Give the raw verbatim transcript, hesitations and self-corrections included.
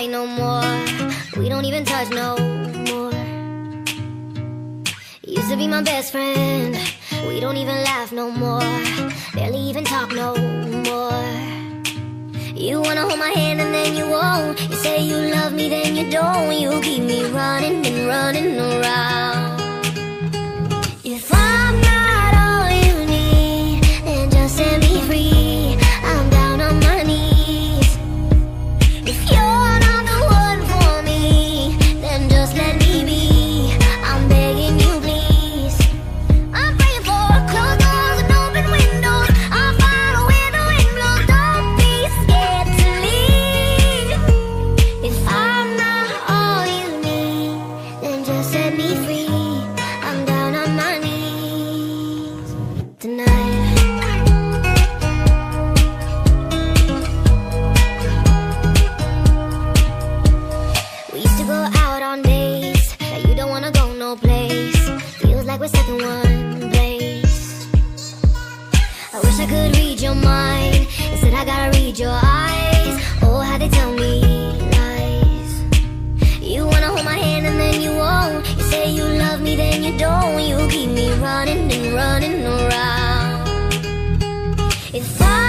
fight no more. We don't even touch no more. Used to be my best friend. We don't even laugh no more. Barely even talk no more. You wanna hold my hand and then you won't. You say you love me, then you don't. You keep me running and running around. If I'm not all you need, then just set me free. I'm down on my knees. If you're not the one for me, then just let me be. I'm begging you, please. I'm praying for closed doors and open windows. I'll find a way the wind blows. Don't be scared to leave. If I'm not all you need, then just set me free. I'm down on my knees tonight. We used to go out on dates that you don't wanna go no place. Feels like we're stuck in one place. I wish I could read your mind. Instead I gotta read your eyes. Oh, how they tell me lies. You wanna hold my hand and then you won't. You say you love me, then you don't. You keep me running and running around. If I